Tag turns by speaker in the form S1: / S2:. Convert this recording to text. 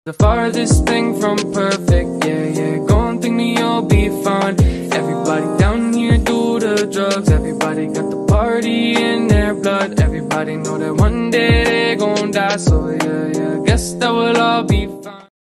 S1: The farthest thing from perfect, yeah, yeah. Go and think me you'll be fine. Everybody down here do the drugs. Everybody got the party in their blood. Everybody know that one day they gon' die. So yeah, yeah, guess that we'll all be fine.